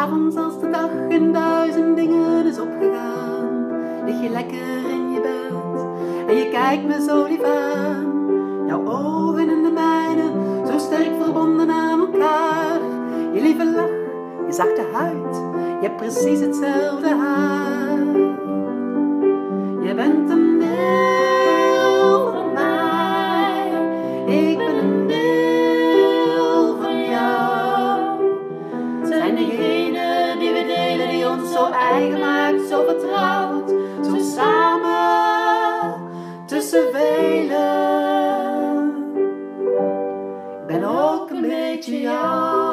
'Avonds als de dag in 1000 dingen is opgegaan, lig je lekker in je bed en je kijkt me zo lief aan. Jouw ogen en de mijne, zo sterk verbonden aan elkaar. Je lieve lach, je zachte huid, je hebt precies hetzelfde haar. Je bent een deel van mij, ik ben een deel van jou. Het zijn degenen die we delen, die ons zo eigen maakt, zo vertrouwd, zo samen tussen velen. Ik ben ook een beetje jou.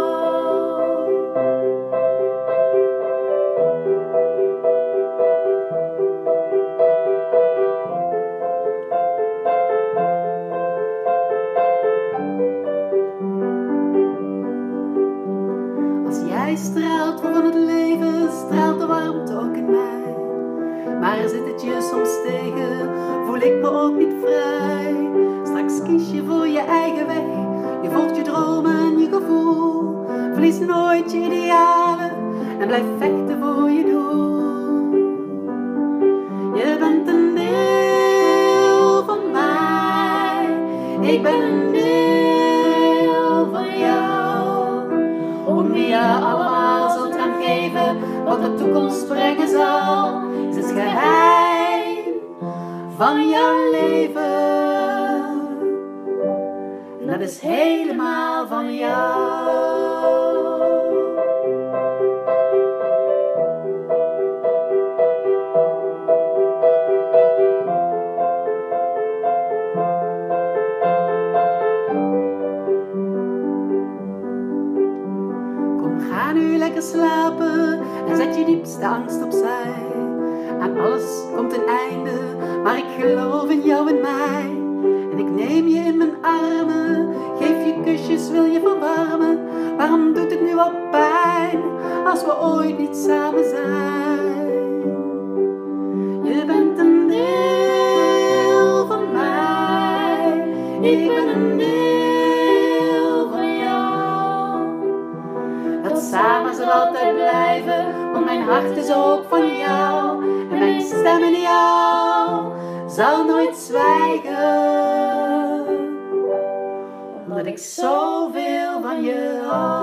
Als jij straalt van het leven, straalt de warmte ook in mij. Maar zit het je soms tegen, voel ik me ook niet vrij. Straks kies je voor je eigen weg, je volgt je dromen en je gevoel. Verlies nooit je idealen en blijf vechten voor je doel. Je bent een deel van mij, ik ben een deel van jou. Om wie je allemaal zult gaan geven, wat de toekomst brengen zal, is het geheim van jouw leven. En dat is helemaal van jou. Ga nu lekker slapen en zet je diepste angst opzij. Aan alles komt een einde, maar ik geloof in jou en mij. En ik neem je in mijn armen, geef je kusjes, wil je verwarmen. Waarom doet het nu al pijn, als we ooit niet samen zijn? Je bent een deel van mij, ik ben een deel van jou. Dat samen zal altijd blijven, want mijn hart is ook van jou. En mijn stem in jou zal nooit zwijgen, omdat ik zoveel van je hou.